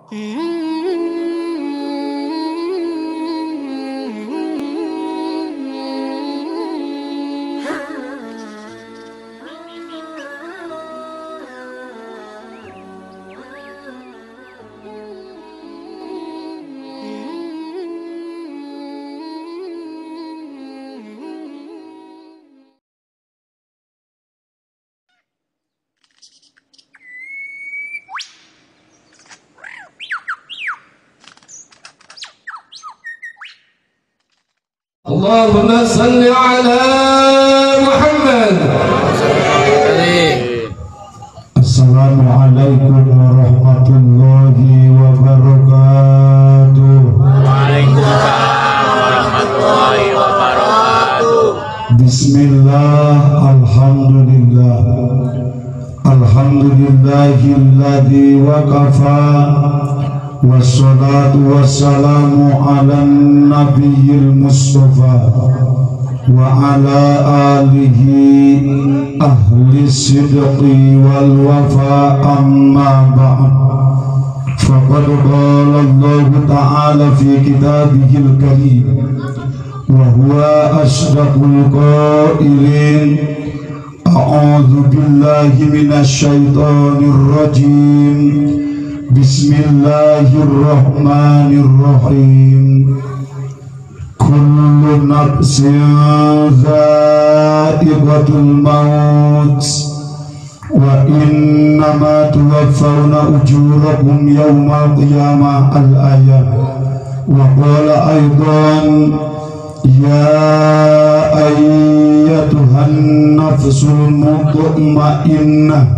Allahumma salli ala Muhammad. Assalamualaikum warahmatullahi wabarakatuh. Waalaikumsalam warahmatullahi wabarakatuh. Bismillah, alhamdulillah. Alhamdulillahilladzi waqafa. Wassalatu wassalamu ala nabiyil mustafa wa ala alihi ahli sidqi wal wafa amma ba'd. Faqad qala Allah ta'ala fi kitabihil karim wa huwa asdaqul qailin. A'udzu billahi minasy syaithanir rajim. Bismillahirrahmanirrahim. Kullu nafsin dha'iqatul maut wa innama tuwaffawna ujurakum yawmal qiyamah. Al-ayat. Wa qala aidan ya ayyatuhan nafsul mutma'innah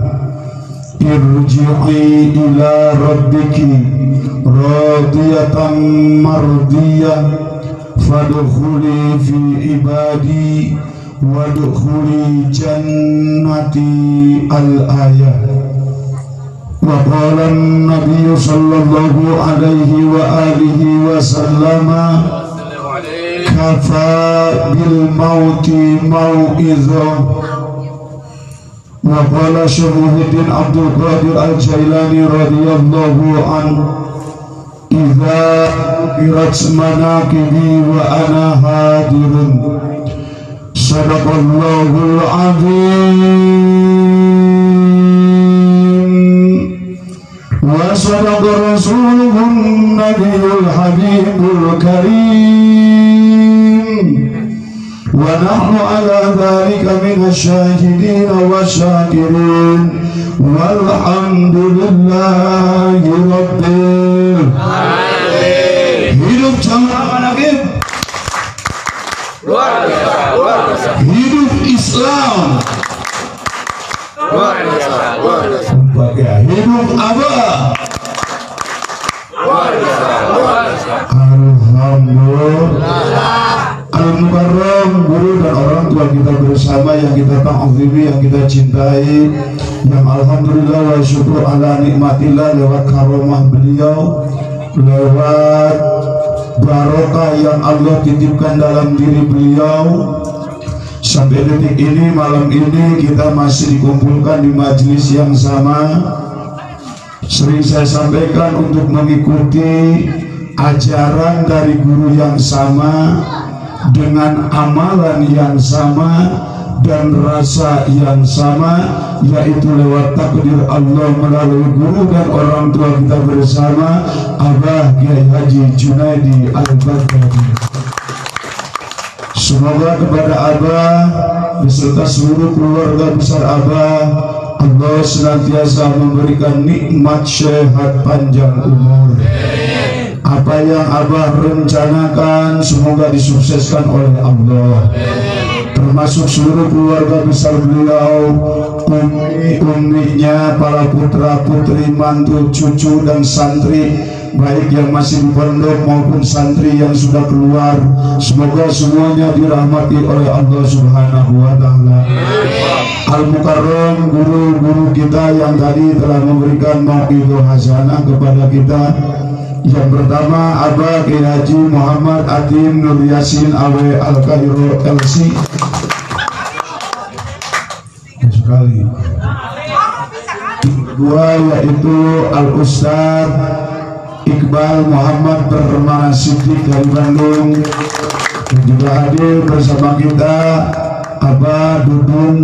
irji'i ila rabbiki radiyatan mardiyah fadkhuli fi ibadi wadkhuli jannati. Al-ayat. Wa qala an-nabiy sallallahu alaihi wa alihi wa sallama kafa bil mauti mau'izah. Wa qala Syaikhul Abdul Qadir Al-Jailani radhiyallahu anhu idza ukirat manaqibi wa ana hadirun. Sadaqallahul azim wa sadaqa rasuluhun nabiyul habibul karim. Wa nahnu ala dhalika minasyahidin wa syakirin walhamdulillahi rabbil alamin. Hidup jamaah Nagib, Luar biasa, luar biasa. hidup Islam, Luar biasa, luar biasa. hidup Abah. Luar biasa, luar biasa. Alhamdulillah. Al-Mukarram, guru dan orang tua kita bersama yang kita ta'zimi, yang kita cintai, yang alhamdulillah wa syukur ala nikmatillah lewat karomah beliau, lewat barokah yang Allah titipkan dalam diri beliau. Sampai detik ini, malam ini kita masih dikumpulkan di majelis yang sama. Sering saya sampaikan untuk mengikuti ajaran dari guru yang sama, dengan amalan yang sama dan rasa yang sama, yaitu lewat takdir Allah melalui guru dan orang tua kita bersama, Abah Kiai Haji Junaidi Al-Baghdadi. Semoga kepada Abah beserta seluruh keluarga besar Abah, Allah senantiasa memberikan nikmat sehat panjang umur. Apa yang Abah rencanakan semoga disukseskan oleh Allah, termasuk seluruh keluarga besar beliau, ummi-umminya, para putra putri, mantu, cucu dan santri, baik yang masih di pondok maupun santri yang sudah keluar. Semoga semuanya dirahmati oleh Allah Subhanahu wa Ta'ala. Al-Mukarram, guru-guru kita yang tadi telah memberikan mau'idhah hasanah kepada kita. Yang pertama, Abah Kiai Haji Muhammad Atim Nur Yasin Awe Al-Kairo LC. Sekali. Kedua yaitu Al-Ustaz Iqbal Muhammad Permana Siddiq dari Bandung, dan juga hadir bersama kita Abah Dudung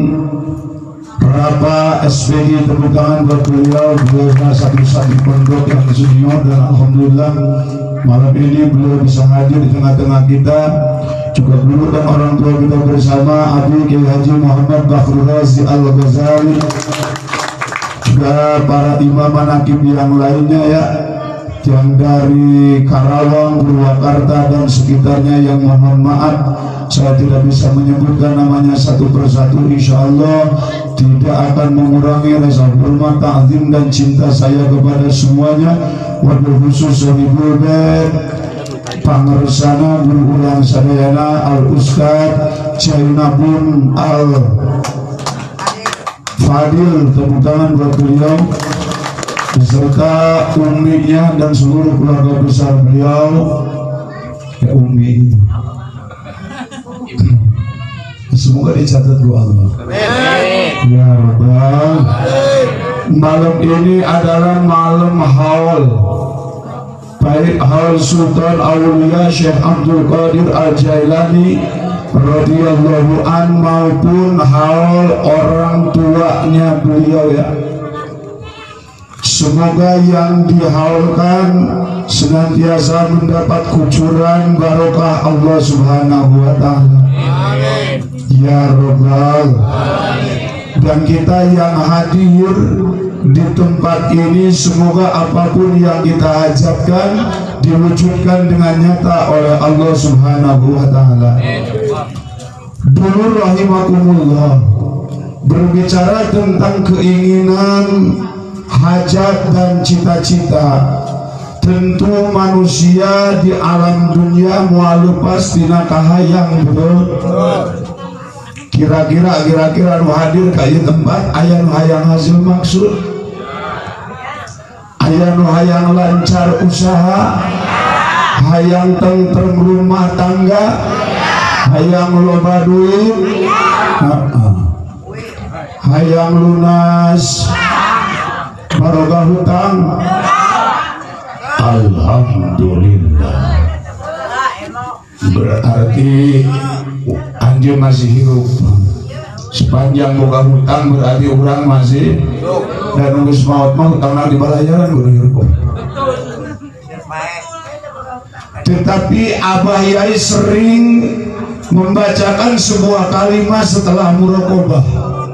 Rapa SPG. Tepuk tangan buat beliau. Beliau satu di pondok yang senior, dan alhamdulillah malam ini beliau bisa hadir di tengah-tengah kita. Juga guru dan orang tua kita bersama Abi Kiai Haji Muhammad Bakhrul Razi Al-Ghazali, juga para imam manaqib yang lainnya ya, yang dari Karawang, Purwakarta dan sekitarnya, yang mohon maaf saya tidak bisa menyebutkan namanya satu persatu. Insya Allah tidak akan mengurangi rasa hormat, ta'zim dan cinta saya kepada semuanya. Wabil khusus Sohibul Bed Pangersana Guru Ulang Sadayana Al-Ustad Jainabun Al-Fadil. Tepuk tangan buat beliau beserta uminya dan seluruh keluarga besar beliau. Ya umi, semoga dicatat doa Allah. Ya Rabbal. Malam ini adalah malam haul, baik haul Sultan Aulia Syekh Abdul Qadir Al-Jailani radhiyallahu an maupun haul orang tuanya beliau ya. Semoga yang dihaulkan senantiasa mendapat kucuran barokah Allah Subhanahu wa Ta'ala. Ya Rabbal. Dan kita yang hadir di tempat ini, semoga apapun yang kita hajatkan diwujudkan dengan nyata oleh Allah Subhanahu wa Ta'ala. Dulu rahimakumullah, berbicara tentang keinginan, hajat dan cita-cita, tentu manusia di alam dunia mau lepas tina kahayang, betul? Kira-kira nu hadir kayak tempat aya nu hayang hasil maksud, aya nu hayang lancar usaha, hayang tentrem rumah tangga, hayang loba duit, hayang lunas barokah hutang. Alhamdulillah. Berarti anjir masih hidup. Sepanjang boga hutang berarti orang masih hidup. Dan nunggu maut mah hutang di balayaran guru hidup. Tetapi Abah Yai sering membacakan sebuah kalimat setelah muraqabah.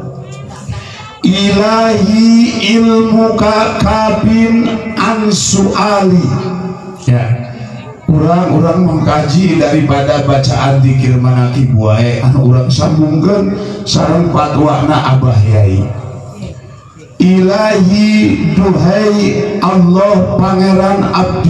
Ilahi ilmuka kabin ansuali. Ya, orang mengkaji daripada bacaan dzikir manaqib wae anu urang sambungkeun sareng fatwana Abah Yai. Ilahi duhai Allah pangeran abdi,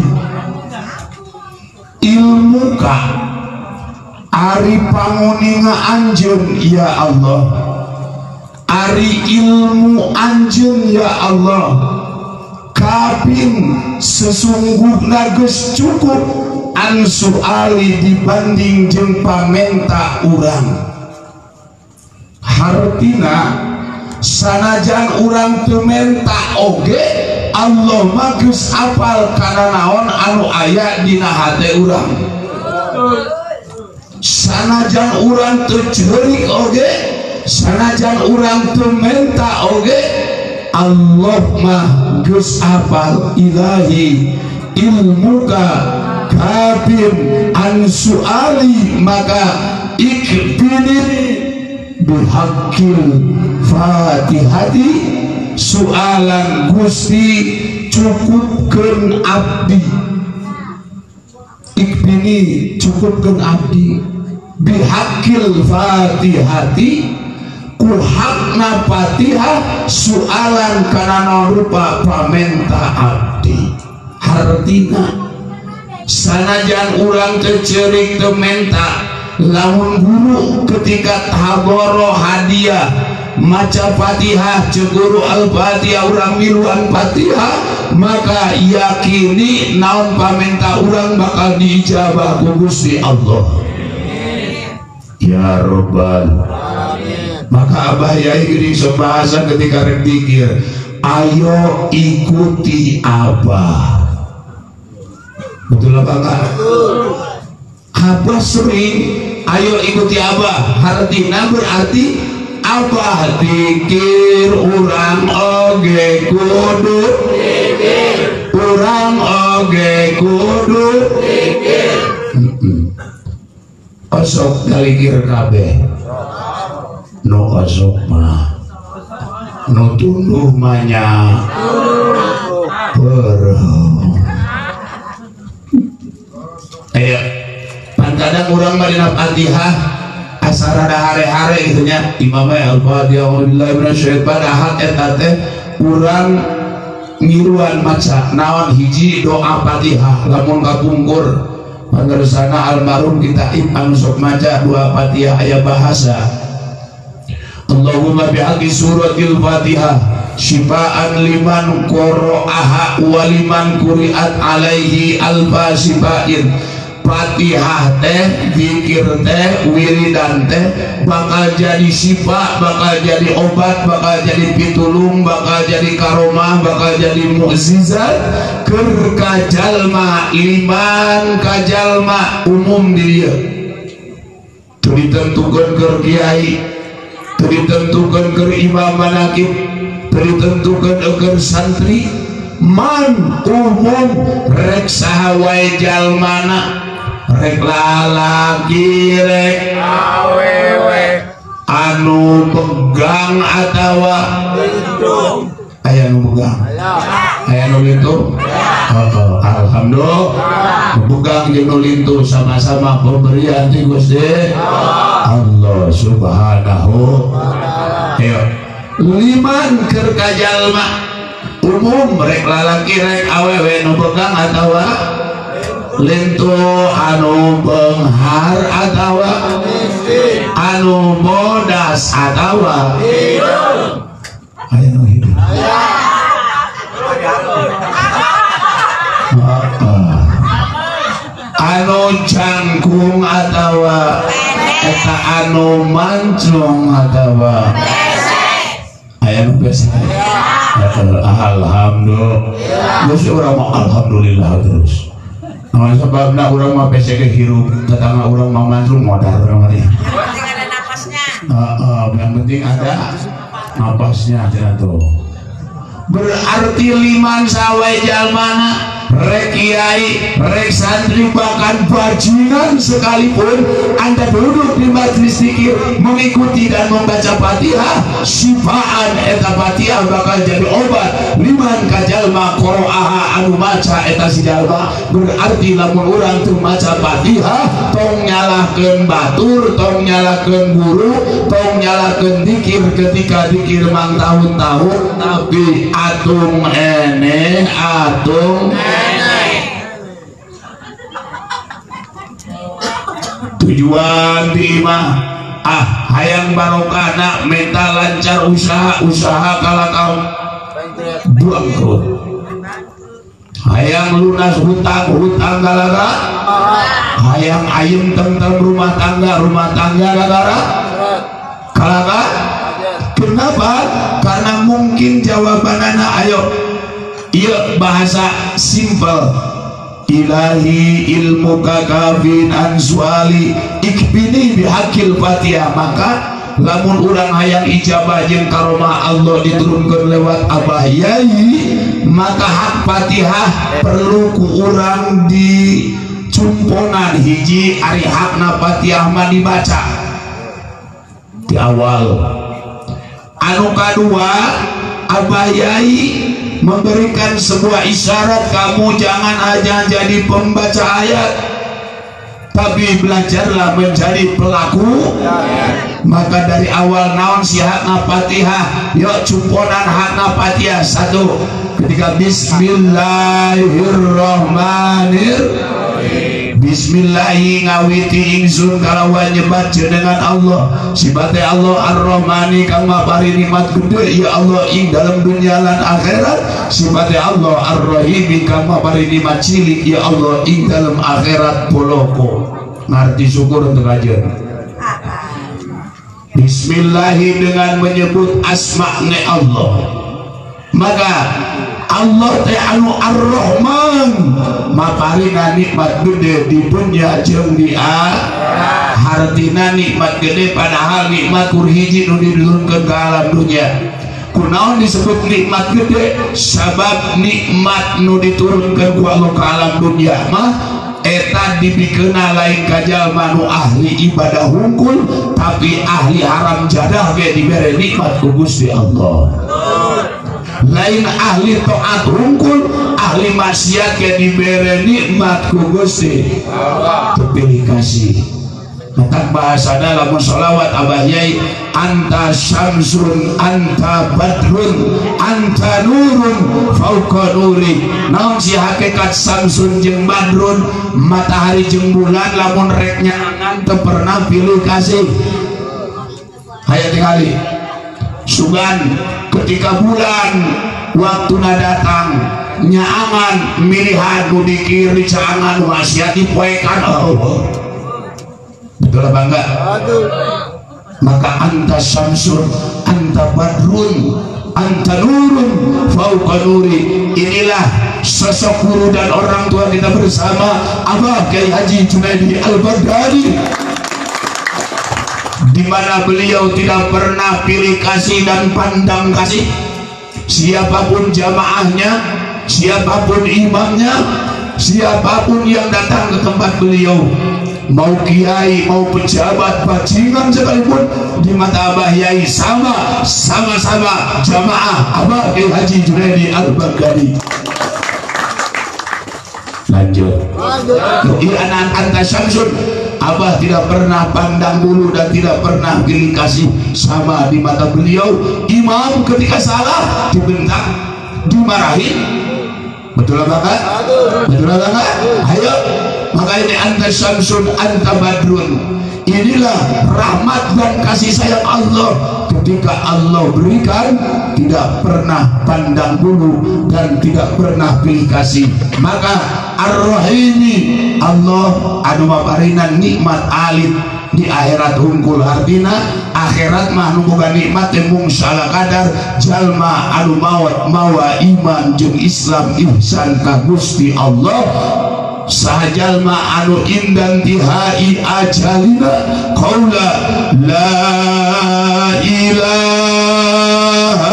ilmuka ari panguninga anjeun ya Allah, ari ilmu anjeun ya Allah, kabin sesungguhna geus cukup ansuali dibanding jeung pamenta urang. Hartina sanajan urang teu menta oge, Allah mah geus apal kana naon anu aya dina hate urang. Sanajan urang teu ceurik oge, sanajan urang teu menta oge, Allah mah geus apal. Ilahi ilmuka kabir ansuali, maka ikbini bihaqil fatihati, soalan Gusti cukupkeun abdi. Ikbini cukupkeun abdi bihaqil fatihati, kuhakna Fatihah, soalan karena rupa pamenta abdi. Hartina sanajan urang teu ceurik teu menta, lamun guru ketika tahadoro hadiah maca Fatihah ceu guru Al-Fatihah urang miluan Fatihah, maka yakini naon pamenta urang bakal diijabah ku Gusti Allah. Ya Rabbal. Maka Abah Yai geuning sok bahasa ketika rek dzikir, ayo ikuti Abah. Betul apa enggak? Abah sering, ayo ikuti Abah. Hartina berarti Abah dikir urang oge kudu dikir, urang oge kudu dikir. Osok dalikir kabeh. No osok mah, no tunduh manya. Ayo, kadang orang madinah Fatihah asar ada hari-hari itunya imamnya Al-Fatihah wabillahi minasyaitonir padahal eta teh urang ngiruan maca naon hiji doa Fatihah lamun kapungkur pangersana almarhum kita anu sok maca dua Fatihah aya bahasa Allahumma bihaqqi suratil Fatihah syifaan liman qara'aha wa liman quri'at alaihi alfa sifain. Fatihah teh, zikir teh, wiridan teh bakal jadi syifa, bakal jadi obat, bakal jadi pitulung, bakal jadi karomah, bakal jadi mukjizat keur kajalma liman kajalma umum di dieu. Teu ditentukeun keur kiai, teu ditentukeun keur imam manaqib, teu ditentukeun keur santri, man umum rek saha wae jalmana. Rek lalaki rek awewe anu pegang atawa lintung aya nu pegang aya nu lintung alhamdulillah pegang jeung nu lintung sama-sama pemberian ti Gusti Allah subhanahu ayo liman keur kajalma umum rek lalaki rek awewe nu pegang atawa lintu anu benghar atawa anu bodas atawa hidup aya nu hidup anu jangkung atawa eta anu mancung atawa aya nu pesek alhamdulillah geus urang alhamdulillah terus. Nah, sebabna orang mah peseke hirup, tetangga orang mah mancung modal orang mah. Ada napasnya. Yang penting ada napasnya aja tuh. Berarti liman sawe jalmana rek kiai, rek santri bahkan bajingan sekalipun Anda duduk di majelis zikir mengikuti dan membaca Fatihah, syifaan eta Fatihah bakal jadi obat liman kajalma qoro'aha anu maca eta si jalma. Berarti lamun urang tuh maca Fatihah tong nyalahkeun batur, tong nyalahkeun guru, tong nyalahkeun zikir ketika zikir mang tahun-tahun tapi atung eneh atung tujuan di imah hayang barokahna mental lancar usaha kalakau bangkrut hayang lunas hutang galaka hayang ayem tentang rumah tangga gara-gara kalaka. Kenapa? Karena mungkin jawabanana ayo iya bahasa simple ilahi ilmu kakafin ansuali ikbini bihakil Fatihah. Maka lamun urang hayang ijabah jeung karomah Allah diturunkeun lewat Abah Yai maka hak Fatihah perlu ku urang di cumponan hiji ari hakna Fatihah mah dibaca di awal. Anu kedua Abah Yai memberikan sebuah isyarat, kamu jangan aja jadi pembaca ayat tapi belajarlah menjadi pelaku. Maka dari awal naon si hakna Fatihah yuk cumponan hakna Fatihah satu ketika bismillahirrahmanirrahim. Bismillahi ngawiti ingsun kalawan nyebat jenengan Allah sibate Allah ar-Rahmani kang mapari nikmat gede ya Allah ing dalam dunia lan akhirat sibate Allah ar-Rahim kang mapari nikmat cilik ya Allah ing dalam akhirat poloko. Ngarti syukur untuk aja Bismillahi dengan menyebut asma'ne Allah. Maka Allah teh anu ar-Rahman mapari harina nikmat gede di dunia jeung di akhirat. Hartina nikmat gede padahal nikmat kur hiji nu diturunkeun ke alam dunia. Kunaon disebut nikmat gede? Sabab nikmat nu diturunkeun ku Allah ke alam dunia mah eta dibikeuna lain ka jalma nu ahli ibadah hungkul tapi ahli haram jadah ge dibere nikmat ku Gusti Allah. Lain ahli taat hungkul ahli maksiat ge dibere nikmat ku Gusti Allah. Tepilih kasih maka bahasana lamun sholawat Abah Yai anta syamsun anta badrun anta nurun fauqa nuri. Naon si hakikat samsun jeung badrun matahari jeung bulan lamun rek nyaangan teu pernah pilih kasih. Hayang tingali sugan ketika bulan waktuna datang nyaangan milihan nu dikir dicaangan wasiat dipoekan Allah. Betul apa enggak? Maka anta syamsun anta badrun anta nurun fauqa nuri. Inilah sosok guru dan orang tua kita bersama Abah Kyai Haji Junaidi Al-Baghdadi, di mana beliau tidak pernah pilih kasih dan pandang kasih siapapun jamaahnya, siapapun imamnya, siapapun yang datang ke tempat beliau, mau kiai, mau pejabat, bajingan sekalipun, di mata Abah Yai sama-sama jamaah Abah Kyai Haji Junaidi Al-Baghdadi. Lanjut. Anak anta syamsun, Abah tidak pernah pandang bulu dan tidak pernah pilih kasih sama di mata beliau. Imam ketika salah dibentak, dimarahin. Betul apa enggak? Betul apa enggak? Ayo. Maka ini anta syamsun anta badrun. Inilah rahmat dan kasih sayang Allah ketika Allah berikan, tidak pernah pandang bulu dan tidak pernah pilih kasih. Maka Ar-Rahimi Allah anu maparinan nikmat alit di akhirat hungkul, artina akhirat mah nu boga nikmat teh mung salah kadar jalma anu mawa iman jeung Islam ihsan ka Gusti Allah. Sajalma anu indan tihai ajalina qaula la ilaha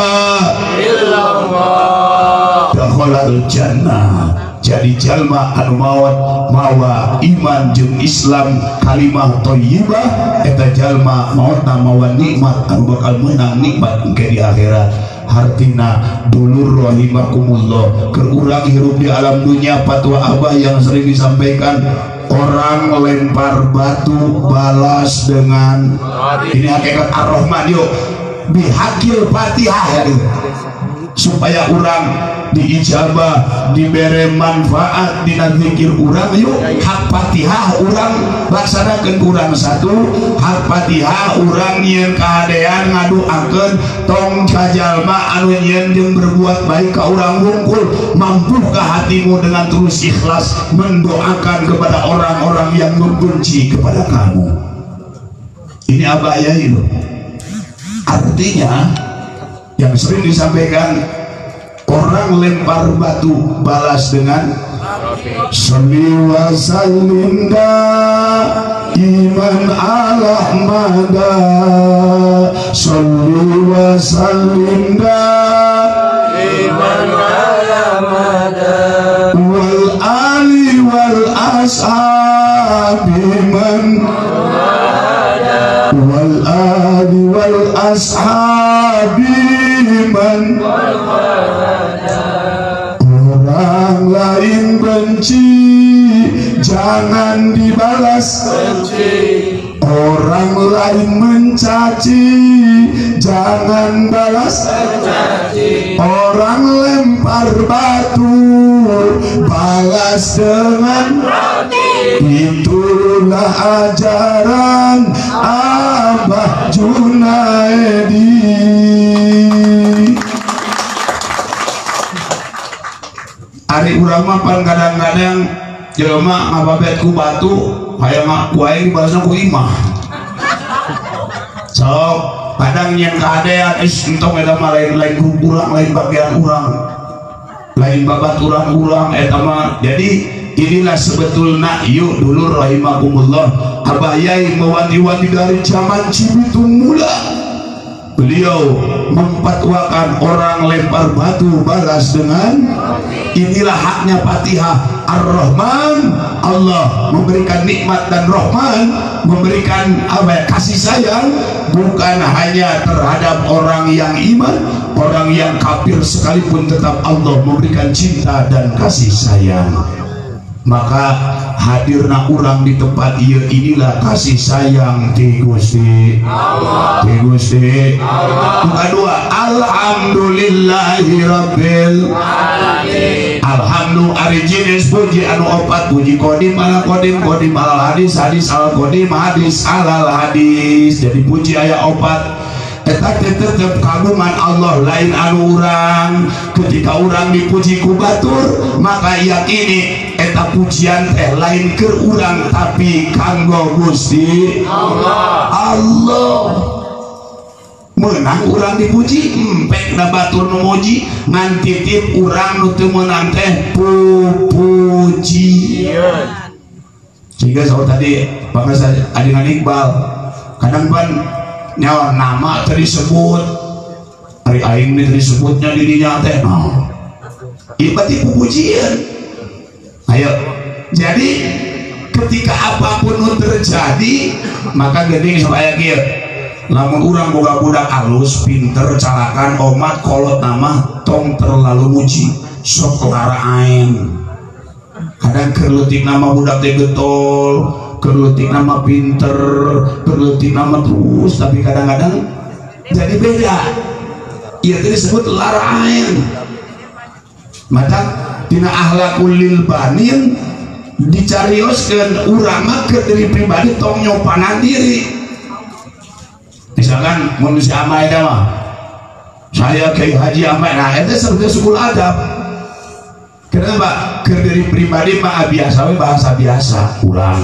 illallah dakhalal jannah. Jadi jalma anu mawa iman jeung Islam kalimah thayyibah eta jalma maotna mawa nikmat anu bakal meunang nikmat engke di akhirat. Hartina dulur rahimakumullah, kerurang hirup di alam dunia fatwa Abah yang sering disampaikan, orang lempar batu balas dengan ini hakikat Ar-Rahman. Yuk bihakil Fatihah ya, supaya orang diijabah diberi manfaat dina zikir urang. Yuk hak Fatihah urang laksanakeun urang satu, hak Fatihah urang nyieun kahadean ngaduakeun tong ka jalma anu nyieun jeung berbuat baik ka urang hungkul. Mampukah hatimu dengan tulus ikhlas mendoakan kepada orang-orang yang membenci kepada kamu? Ini Abah Yai loh. Artinya yang sering disampaikan, orang lempar batu balas dengan sholli wa sallim iman ala mada, sholli wa sallim iman ala mada, wal ali wal ashabi man wal ali wal ashabi man. Orang lain benci jangan dibalas benci, orang lain mencaci jangan balas mencaci, orang lempar batu balas dengan roti. Itulah ajaran Abah Junaidi. Ari urang mah pan kadang-kadang jelema ngababet ku batu hayang ku aing dibalasna ku imah. Sok kadang yang kahadean entong eta mah lain urang lain bagian urang. lain babat urang-urang eta mah. Jadi inilah sebetulnya yuk dulu rahimakumullah Abah Yai mewanti-wanti dari zaman Cibitung mula. Beliau memfatwakan orang lempar batu balas dengan inilah haknya Fatihah. Ar-Rahman, Allah memberikan nikmat dan Rahman memberikan kasih sayang bukan hanya terhadap orang yang iman, orang yang kafir sekalipun tetap Allah memberikan cinta dan kasih sayang. Maka hadirna urang di tempat ieu inilah kasih sayang ti Gusti Allah. Ti Gusti Allah. Kedua, alhamdulillahi rabbil alamin. Alhamdulillah ari jenis puji anu opat, puji kodim ala kodim, kodim alal hadis, hadis alal kodim, hadis alal hadis. Jadi puji aya opat. Eta tetep kagungan Allah lain anu urang. Ketika urang dipuji ku batur maka yakini eta pujian teh lain ke urang tapi kanggo Gusti Allah. Allah menang urang dipuji empek da batur nu muji ngan titip urang nu teu meunang teh puji. Sehingga saur tadi bangsa adingan Iqbal kadang pan nyawa nama tadi sebut hari aing ini disebutnya dirinya teh no ibati pujian. Ayo jadi ketika apapun terjadi maka geuning supaya kieu lamun urang boga budak alus pinter calakan omat kolot nama tong terlalu muji sok lara aing. Kadang kerleutik nama budak teh getol, kerleutik nama pinter, kerleutik nama terus, tapi kadang-kadang jadi beda. Ia tadi disebut larain. Maka tina akhlakul lil banin dicarioskeun urang mah keur diri pribadi tong nyopanan diri. Misalkan manusia amai dah mah, saya Kiai Haji Amai, nah itu sebetulnya sukul adab. Kenapa? Keur diri pribadi mah biasa we bahasa biasa urang.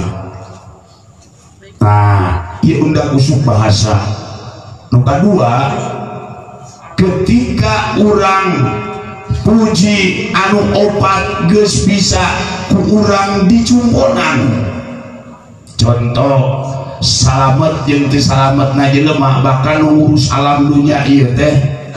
Nah, ieu undang usuk bahasa. Nu kadua, ketika urang puji anu opat geus bisa ku urang dicumponan. Contoh salamet jeung teu salametna jelema bahkan nu ngurus alam dunia ieu teh.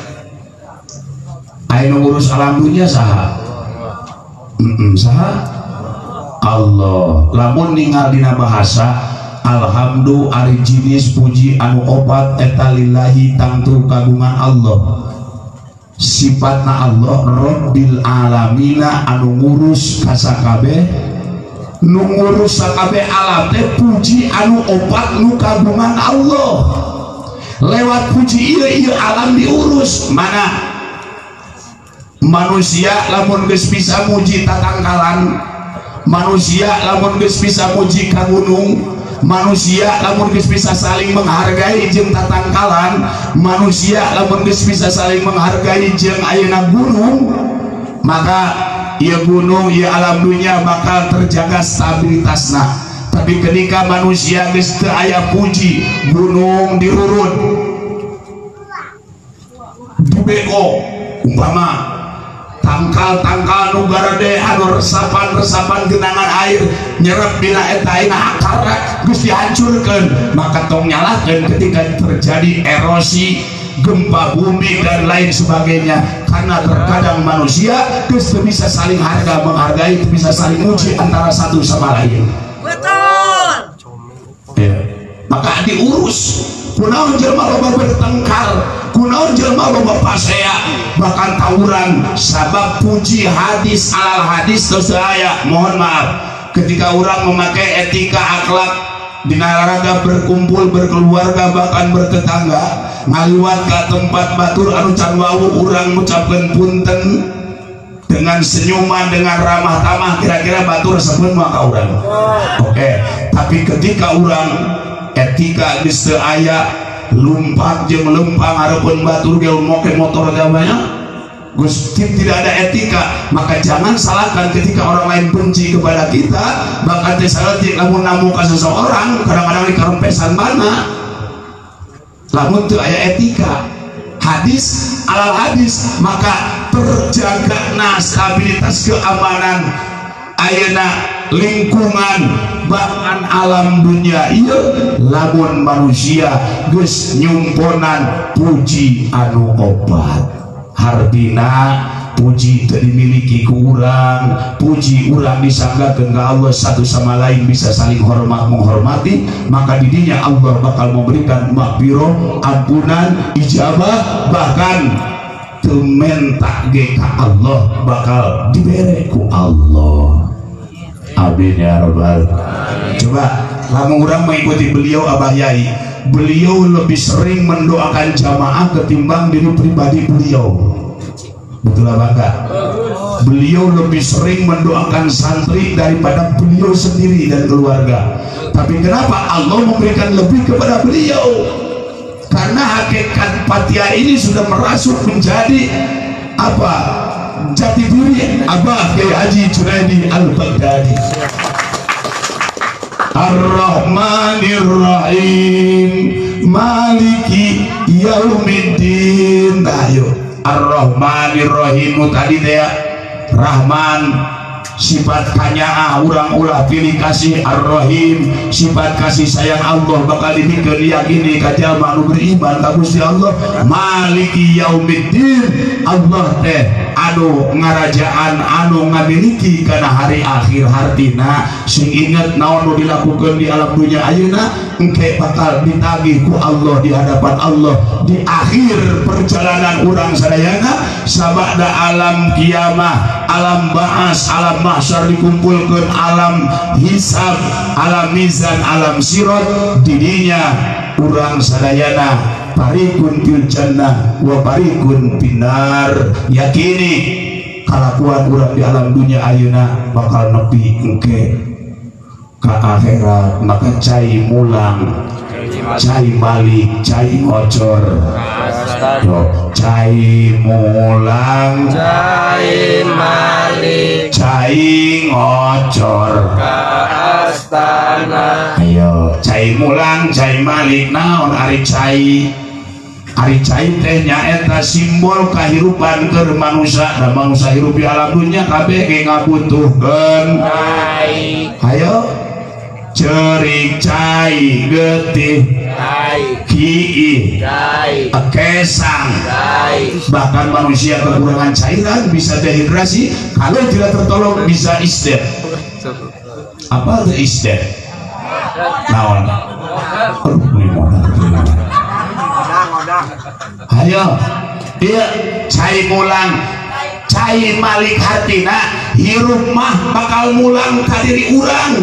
Aya nu ngurus alam dunia saha? Saha? Allah. Lamun ningal dina bahasa alhamdulillah ari jenis puji anu opat eta lillahi tangtu kagungan Allah. Sifatna Allah Rabbil alamina anu ngurus kasakabeh, nu ngurus sakabeh alam teh puji anu opat nu kagungan Allah. Lewat puji ieu alam diurus. Mana manusia lamun geus bisa muji tatangkalan, manusia lamun geus bisa muji ka gunung, manusia lamun geus bisa saling menghargai jeung tatangkalan, manusia lamun geus bisa saling menghargai jeung ayeuna gunung, maka ieu gunung ieu alam dunia bakal terjaga stabilitasna. Tapi ketika manusia geus teu aya puji, gunung dirurut, dibeko umpama tangkal-tangkal nu garade anu resapan-resapan genangan air nyerep dina eta ayeuna akar geus dihancurkeun, maka tong nyalakeun ketika terjadi erosi, gempa bumi dan lain sebagainya. Karena terkadang manusia geus teu bisa saling harga menghargai, teu bisa saling muji antara satu sama lain. Betul. Ya. Maka diurus. Kunaon jelema loba bertengkar, kunaon jelema loba pasea, bahkan tawuran sabab puji hadis alal hadis terus aya. Mohon maaf ketika orang memakai etika akhlak dina raraga berkumpul berkeluarga bahkan bertetangga ngaliwat ke tempat batur anu can wau urang ngucapkeun punten dengan senyuman dengan ramah tamah, kira-kira batur sebut maka urang. Oke. Tapi ketika urang etika geus teu aya lumpat jeung lempang hareupeun batur ge moke motor gamanya geus tidak ada etika, maka jangan salahkan ketika orang lain benci kepada kita, bahkan teh saleutik lamun namu ka seseorang kadang-kadang dikarempesan mana lamun teu aya etika. Hadis alal hadis, maka terjaga stabilitas keamanan ayeuna lingkungan bahkan alam dunia iya lamun manusia geus nyumponan puji anu obat hardina puji teu dimiliki ku urang puji urang disanggakeun ka Allah satu sama lain bisa saling hormat menghormati maka didinya Allah bakal memberikan maghfirah ampunan ijabah bahkan minta ka Allah bakal dibere ku Allah. Amin ya rabbal. Coba lamun urang mengikuti beliau Abah Yai, beliau lebih sering mendoakan jamaah ketimbang diri pribadi beliau. Betul apa enggak? Beliau lebih sering mendoakan santri daripada beliau sendiri dan keluarga. Tapi kenapa Allah memberikan lebih kepada beliau? Karena hakikat Fathiyah ini sudah merasuk menjadi apa? Jati diri Abah Kiai Haji Junaidi Al-Baghdadi. Ar-Rahmanir-Rahim Maliki Yaumiddin. Ayo Ar-Rahmanir-Rahim tadi teh Rahman sifat kanyaah urang ulah pilih kasih Ar-Rahim sifat kasih sayang Allah bakal dipikeun diyakini ka jalma anu beriman ka Gusti Allah. Maliki Yaumiddin Allah teh anu ngarajaan anu ngamiliki kana hari akhir hartina sing inget naon nu dilakukeun di alam dunia ayeuna engke bakal ditagih ku Allah di hadapan Allah di akhir perjalanan urang sadayana sabada alam kiamah alam ba'as alam mahsyar dikumpulkeun alam hisab alam mizan alam sirat didinya urang sadayana parikun fil jannah wa parikun binar. Yakini kalakuan urang di alam dunia ayeuna bakal nepi engke ka akhirat maka cai mulang cai balik cai ngocor cai mulang Cai malik cai ngocor ka astana. ayo cai mulang cai malik naon ari cai teh nyaeta simbol kahirupan keur manusia dan manusia hirup di alam dunia kabeh ge ngabutuhkeun Cai ayo cerik cai getih cai kiih cai kesang cai. bahkan manusia kekurangan cairan bisa dehidrasi kalau tidak tertolong bisa isdet. Apa itu isdet? Naon? Ayo dia cai mulang cai malik hartina hirup mah bakal mulang ka diri urang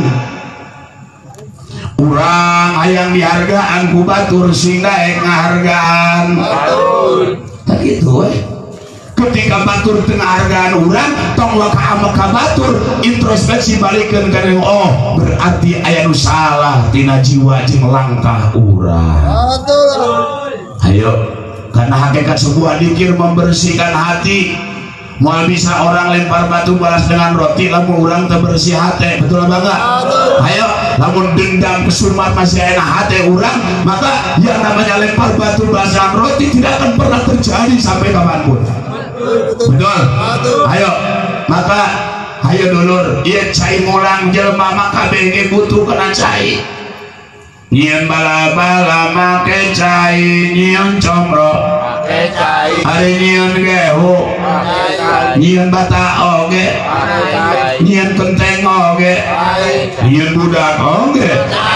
hayang dihargaan ku batur sing daek ngahargaan tak gitu ketika batur tengah hargaan urang tong waka ama ka batur introspeksi balikeun ka oh berarti aya nu salah tina jiwa jeung langkah urang. Ayo karena hakikat sebuah dzikir membersihkan hati. Moal bisa orang lempar batu balas dengan roti lamun urang teu bersih hati, betul apa enggak? Ayo lamun dendam kesumat masih enak hati urang maka yang namanya lempar batu balas dengan roti tidak akan pernah terjadi sampai kapanpun. Betul? Ayo maka ayo dulur ieu cai mulang jelema maka kabeh butuh kena cai. Nyieun bala-bala make cai, nyieun comro make cai, ari nyieun gehu make cai, nyieun bata oge make cai, nyieun kenteng oge nyieun budak oge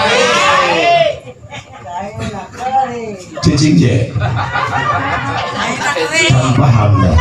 cicing je paham dah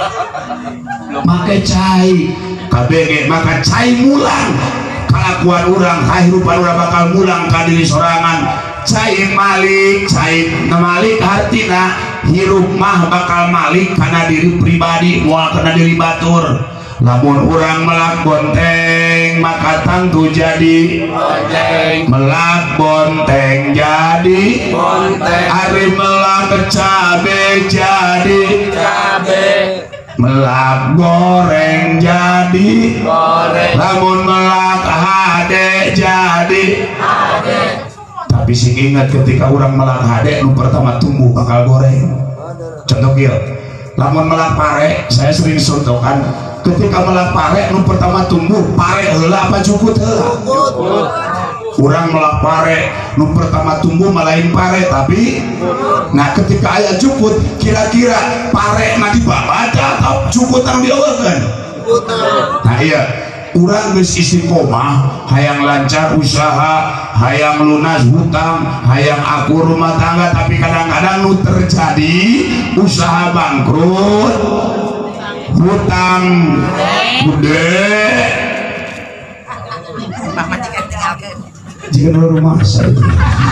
make cai kabeh maka cai mulang kalakuan urang kahirupan urang bakal mulang ka diri sorangan. Cai malik hartina hirup mah bakal malik kana diri pribadi moal kana diri batur. Lamun urang melak bonteng maka tangtu jadi bonteng, melak bonteng jadi bonteng, ari melak cabe jadi cabe, melak goreng jadi goreng, lamun melak hade jadi hade. Tapi sing ingat ketika orang melak hade nu pertama tumbuh bakal goreng. Contoh kieu lamun melak pare saya sering contohkan ketika melak pare nu pertama tumbuh pare heula apa cukut heula kurang melak pare nu pertama tumbuh malain pare tapi nah ketika aya cukut kira-kira pare na dibabaca atau cukut yang diawakan nah iya urang geus istiqomah hayang lancar usaha hayang lunas hutang hayang akur rumah tangga tapi kadang-kadang nu terjadi usaha bangkrut hutang gede jika rumah saya itu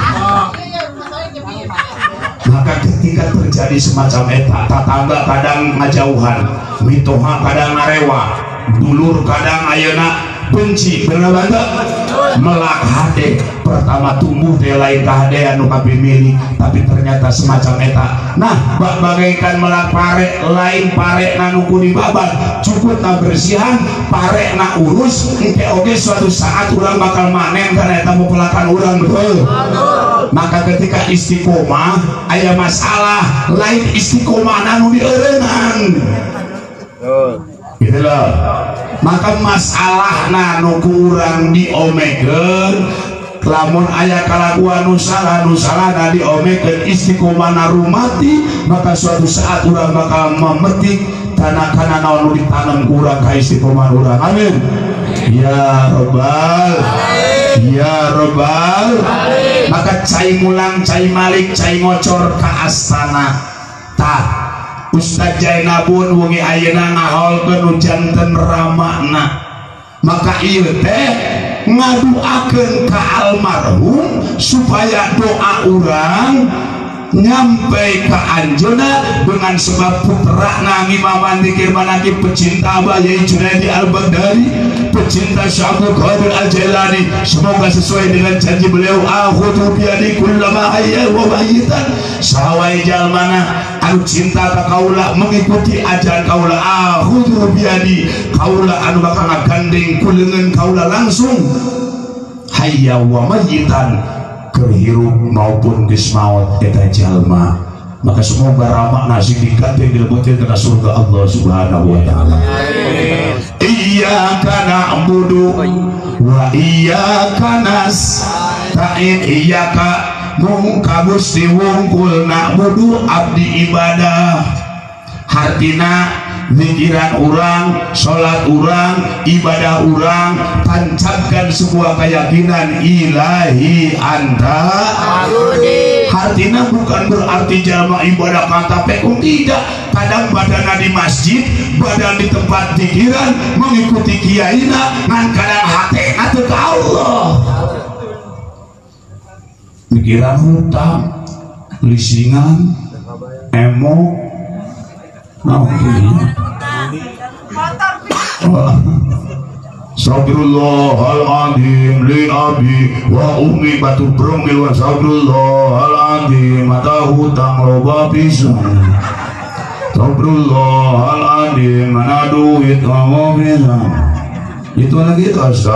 maka ketika terjadi semacam eta tetangga kadang ngajauhan mitoha kadang ngarewa dulur kadang ayeuna benci bener banget melak hade pertama tumbuh teh lain kahadean nu kapimilih tapi ternyata semacam eta nah bagaikan melak pare lain pare na nu ku dibabat cukup na bersihan pare na urus engke oge suatu saat urang bakal manen karena eta mupelakan urang betul maka ketika istiqomah aya masalah lain istiqomah nu dieureungan gitu loh maka masalah nu kurang diomekeun lamun aya kalakuan nu salah na diomekeun istiqomah na rumati maka suatu saat urang bakal memetik tanah-tanah naon nu ditanam kurang ka istiqomah urang amin ya robbal ya robbal maka cai mulang cai malik cai ngocor ka astana tah Ustaz Jainabun wengi ayeuna ngaholkeun janten ramana maka ieu teh ngaduakeun ka almarhum supaya doa urang nyampe ka anjeunna dengan sebab putra nami Maman Dikir manaki pecinta Bayi Junaidi Al-Baghdadi pecinta Syaikhul Qadir Al-Jailani semoga sesuai dengan janji beliau akhudhu biadi kullama hayya wa mayitan sawai jalmana anu cinta ka kaula mengikuti ajaran kaula akhudhu biadi kaula anu bakal ngagandeng kuleungeun kaula langsung hayya wa mayitan kehirup maupun geus maot eta jalma maka semoga ramak nasi diganteng dilebetkeun kana surga Allah Subhanahu wa taala iyyaka na'budu wa iyyaka nasta'in iyyaka mungkabus diwungkul na'budu abdi ibadah hartina pikiran orang, sholat orang, ibadah orang tancapkan sebuah keyakinan ilahi anta artinya bukan berarti jalma ibadah kata pekum tidak kadang badannya di masjid badan di tempat pikiran mengikuti kiaina dan kadang hati atau ke Allah pikiran hutang lisingan emo Sabrullah-al-azim li abi wa umi batu bromil wa sabrullah-al-azim mata hutang loba pisan sabrullah-al-azim mana duit kamu pisan itu lagi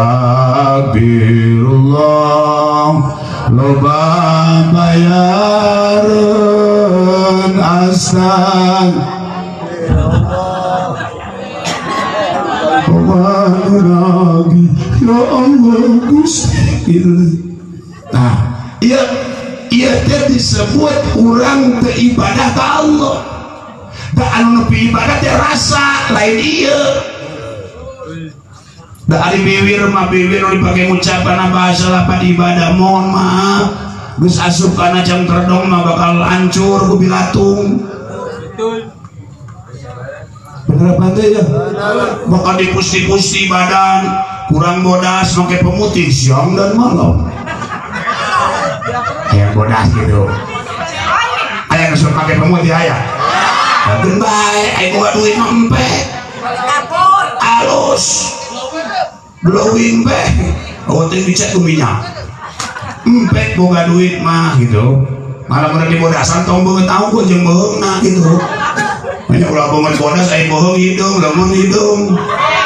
astagfirullah loba bayaran astag lagi ya Allah Gusti. Nah, ia disebut orang beribadah ke Allah. Da anu nepi ibadah teh rasa lain ieu. Da ari bibir mah bibir dipake ngucapan bahasa lapan ibadah mohon maaf. Geus asup kana jam terdong mah bakal hancur ku bilatung. Bener apa ya? Bakal dipusti-pusti badan kurang bodas pakai pemutih siang dan malam yang bodas gitu ayah ngesuruh pakai pemutih ayah dan baik ayah gua duit empek halus glowing back oh teh dicek tuh minyak empek boga duit mah gitu malah bener di bodasan tombol tahu gua jeung beheungna gitu banyak ulah bangun bodas saya bohong hidung lamun hidung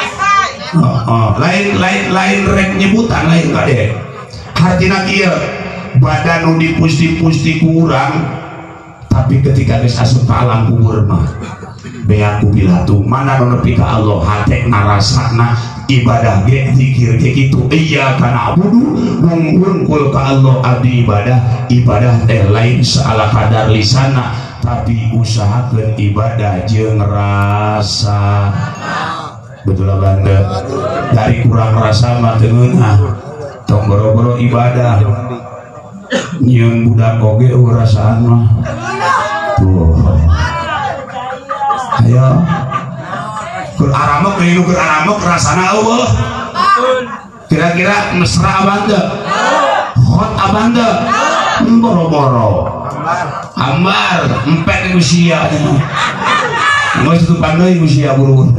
lain rek nyebutan lain kade hartina kieu badan nu dipusti-pusti kurang tapi ketika geus asup ka alam kubur mah beaku bilatu mana nepi ka Allah hate narasana ibadah ge zikir ge kitu iya kana abudu mungkul ka Allah abdi ibadah teh lain saala kadar lisana tapi usahakeun ibadah jeung rasa betul banda dari kurang rasa mah teu ngeunah tong boro-boro ibadah nyeun budak oge rasaan mah tuh ayo keur aramek deui keur aramek rasana eueuh kira-kira mesra abanda hot abanda boro-boro ambar empet ku sia geus tutupan deui ku sia buru-buru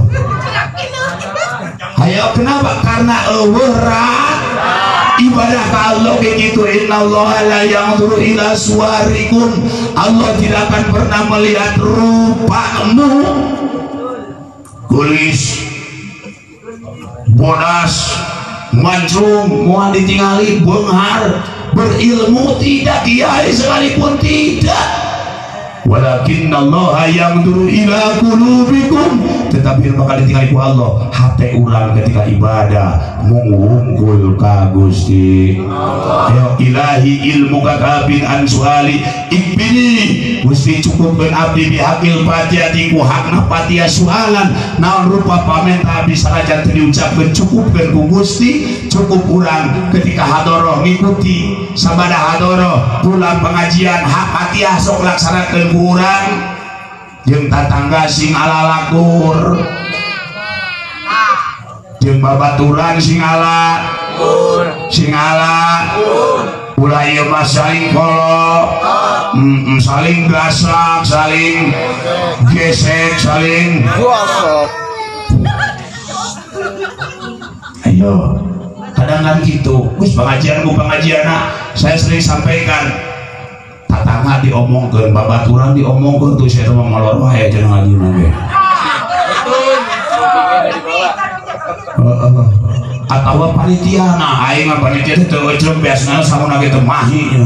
ayo kenapa karena eueuh ibadah ka Allah kayak gitu. Innallaha la yanzuru ila suwarikum, Allah tidak akan pernah melihat rupamu kulis bodas mancung mau ditinggali benghar berilmu tidak kiai sekalipun tidak. Walakinnallaha yanzuru ila qulubikum, tetapi bakal ditinggali ku Allah hate urang ketika ibadah mungungkul ka Gusti. Ya ilahi ilmu kakabin an suali ikbini Gusti cukupkeun abdi bihaqil fatihati ku hakna fatihah sualan naon rupa pamenta bisa aja diucapkeun cukupkeun ku Gusti cukup urang ketika hadoroh ngikuti sabada hadoroh pulang pengajian hak fatihah sok laksanakeun ku urang jeung tatangga sing alalakur jeung babaturan sing ala ulah ieu mah saling kolok saling gasak saling gesek saling gosok ayo kadang kan gitu Gus pengajianna saya sering sampaikan tatangga diomongkeun babaturan diomongkeun tuh saya mah malor wae cenah ngajina ge atau panitia nah aing mah panitia teh ecem biasana samuna ge teu mahi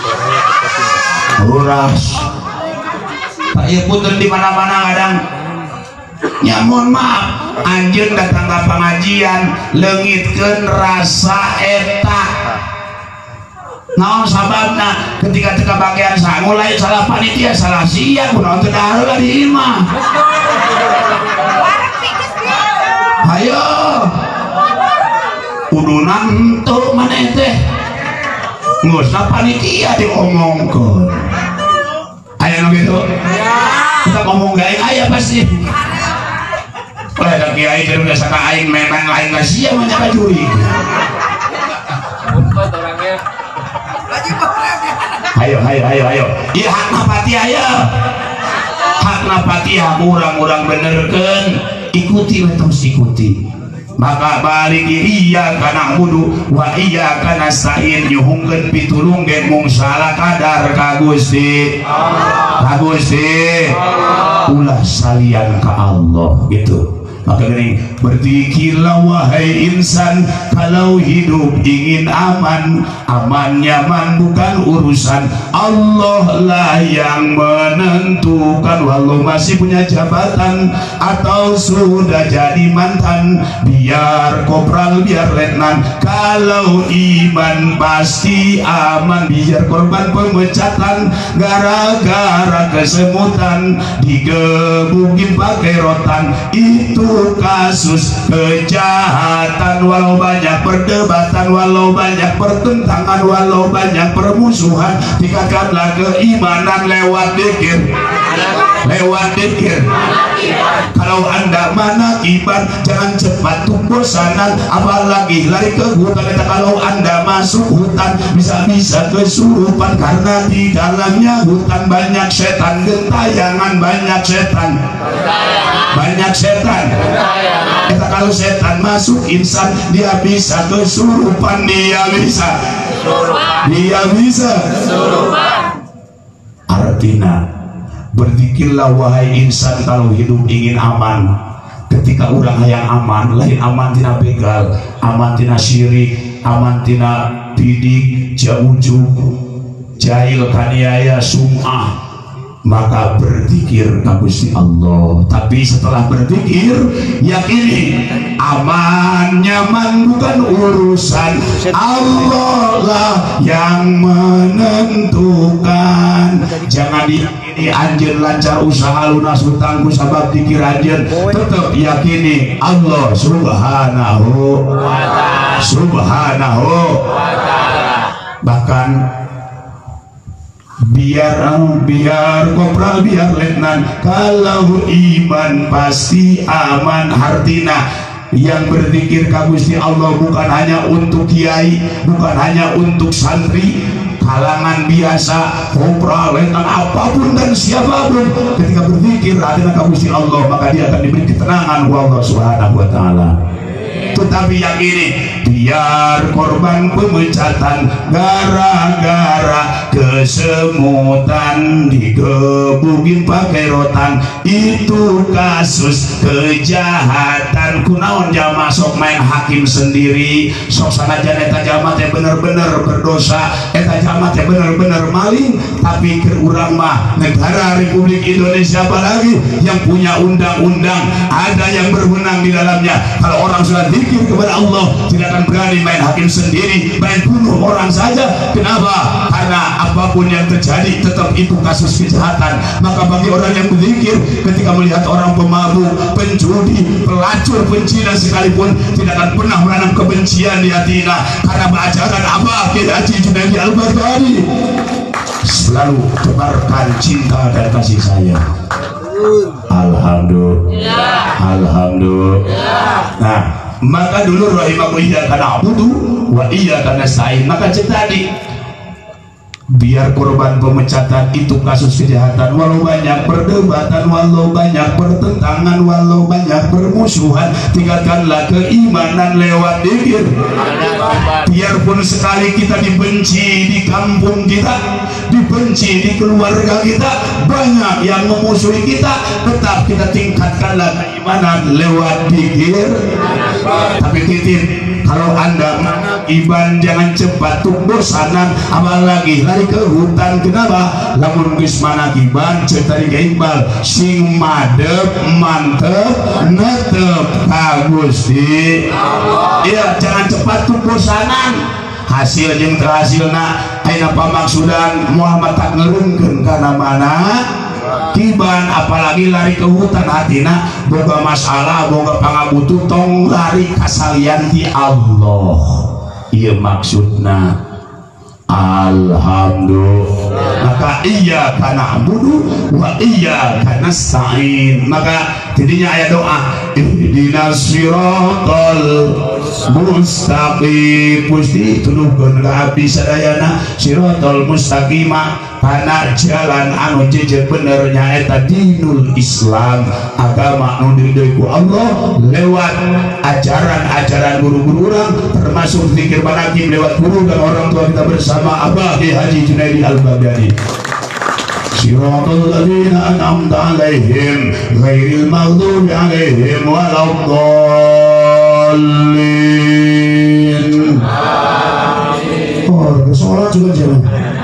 uras tak ieu punten di mana-mana kadang nya mohon maaf anjeun datang ka pengajian leungitkeun rasa eta naon sababna ketika teka bagian mulai salah panitia salah sia kunaon teu dahareula di imah ayo kudunan henteu maneh teh ngusna panitia diomongkeun aya nu kitu kita ngomong gaeng aya pasti oleh da kiai teh udah saka aing memang lain ka sia mah nya juri ayo ieu hakna fatihah ya hakna fatihah urang-urang benerkeun ikuti terus ikuti maka balik iya kana mudu wa iya kana sa'in nyuhungkeun pitulung ge mung salah kadar ka Gusti ulah salian ka Allah gitu. Maka gini berzikirlah wahai insan kalau hidup ingin aman nyaman bukan urusan Allah lah yang menentukan walau masih punya jabatan atau sudah jadi mantan biar kopral biar letnan kalau iman pasti aman biar korban pemecatan gara-gara kesemutan digebukin pakai rotan itu kasus kejahatan walau banyak perdebatan walau banyak pertentangan walau banyak permusuhan tingkatkanlah keimanan lewat dzikir kalau anda manakiban jangan cepat bosanan apalagi lari ke hutan kalau anda masuk hutan bisa-bisa kesurupan karena di dalamnya hutan banyak setan gentayangan banyak setan kita kalau setan masuk insan dia bisa kesurupan dia bisa artinya berzikirlah wahai insan kalau hidup ingin aman ketika orang yang aman lain aman tina begal aman tina syirik aman tina bidik jaujuk jahil kaniaya sum'ah maka berzikir ka Gusti Allah. Tapi setelah berzikir yakini aman nyaman bukan urusan Allah lah yang menentukan. Jangan diyakini anjeun lancar usaha lunas hutang ku sabab zikir anjeun, tetap yakini Allah subhanahu wa ta'ala. Bahkan biar kopral biar letnan, kalau iman pasti aman hartina. Yang berzikir ka Gusti Allah bukan hanya untuk kiai, bukan hanya untuk santri, kalangan biasa, kopral, letnan, apapun dan siapapun, ketika berzikir hadina ka Gusti Allah, maka dia akan diberi ketenangan oleh Allah Subhanahu wa ta'ala. Tetapi yang ini biar korban pemecatan gara-gara kesemutan digebugin pakai rotan, itu kasus kejahatan. Kunaon jama sok main hakim sendiri, sok sanajan eta jama teh bener-bener berdosa, eta jama teh bener-bener maling, tapi ke urang mah negara Republik Indonesia apalagi yang punya undang-undang, ada yang berwenang di dalamnya. Kalau orang sudah zikir kepada Allah tidak akan berani main hakim sendiri, main bunuh orang saja. Kenapa? Karena apapun yang terjadi tetap itu kasus kejahatan. Maka bagi orang yang berzikir ketika melihat orang pemabuk, penjudi, pelacur, pencina sekalipun tidak akan pernah menanam kebencian di hatinya, karena ajaran Abah Kiai Haji Junaidi Al-Baghdadi selalu tebarkan cinta dan kasih sayang. Alhamdulillah. Alhamdulillah. Nah, maka dulu rahimakumullah iyyaka na'budu wa iyyaka nasta'in. Maka tadi biar korban pemecatan itu kasus kejahatan, walau banyak perdebatan, walau banyak pertentangan, walau banyak permusuhan, tingkatkanlah keimanan lewat zikir. Biarpun sekali kita dibenci di kampung kita, dibenci di keluarga kita, banyak yang memusuhi kita, tetap kita tingkatkanlah keimanan lewat zikir. Tapi titip, kalau anda iban jangan cepat tumbuh sanang, apalagi lari ke hutan. Kenapa? Lamun geus manakiban ceuk tadi ka Iqbal, sing madep mantep netep ka Gusti Allah. Iya, jangan cepat tumbuh sanang. Hasil jeung teu hasilna ayeuna pamaksudan Muhammad tak ngereungkeun kana mana kiban, apalagi lari ke hutan hatina boga masalah, boga pangabutuh, tong lari kasalian ti Allah. Iya maksudna alhamdulillah. Maka iyyaka na'budu wa iyyaka nasta'in. Maka tidinya aya doa ihdinas siratal mustaqim. Gusti tuduhkeun ka abdi sadayana siratal mustaqim, kana jalan anu jejer bener nyaeta dinul Islam, agama anu diridhoi ku Allah lewat ajaran-ajaran guru-guru urang, termasuk zikir manakim lewat guru dan orang tua kita bersama Abah Kiai Haji Junaidi Al-Baghdadi. Siratal ladzina an'amta 'alaihim ghairil maghdubi 'alaihim waladdallin. Amin. Oh, sholat juga jalan.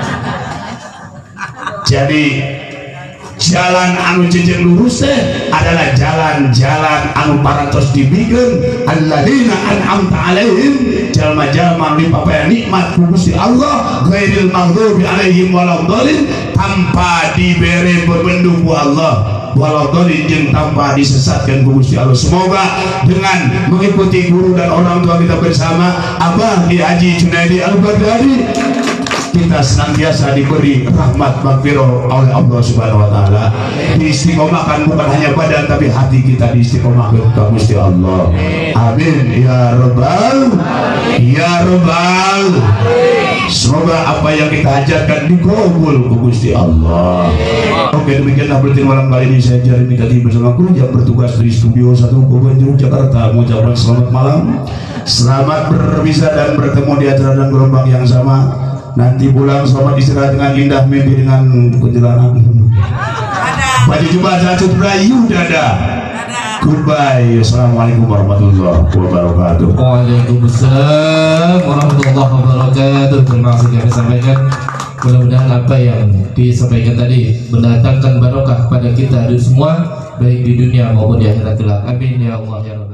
Jadi jalan anu jejer lurus teh adalah jalan-jalan anu parantos dibikeun alladzina an'amta alaihim, jalma-jalma anu dipapaya nikmat ku Gusti Allah, ghairil maghdubi 'alaihim waladdallin, tanpa dibere bebendu ku Allah, waladdallin jeung tanpa disesatkan ku Gusti Allah. Semoga dengan mengikuti guru dan orang tua kita bersama Abah Kiai Haji Junaidi Al-Baghdadi, kita senantiasa diberi rahmat maghfirah oleh Allah Subhanahu wa taala. Diistiqomahkan bukan hanya badan tapi hati kita diistiqomahkan ke Gusti Allah. Amin ya rabbal ya rabbal. Semoga apa yang kita hajatkan dikabul ke Gusti Allah. Oke, demikianlah berarti malam kali ini saya Jeremy tadi bersama kru yang bertugas di studio 1 Bobanjur Jakarta mengucapkan selamat malam, selamat berpisah dan bertemu di acara dan gelombang yang sama. Nanti pulang selamat istirahat dengan indah, mimpi dengan perjalanan. Baju jubah satu berayu dada. Goodbye. Assalamualaikum warahmatullahi wabarakatuh. Waalaikumsalam warahmatullahi wabarakatuh. Terima kasih kami sampaikan Mudah-mudahan apa yang disampaikan tadi mendatangkan barokah pada kita semua, baik di dunia maupun di akhirat kelak. Amin ya Allah ya Rabbal.